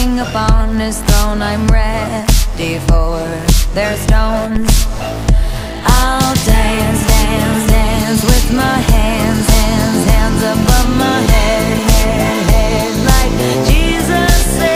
king upon his throne. I'm ready for their stones. I'll dance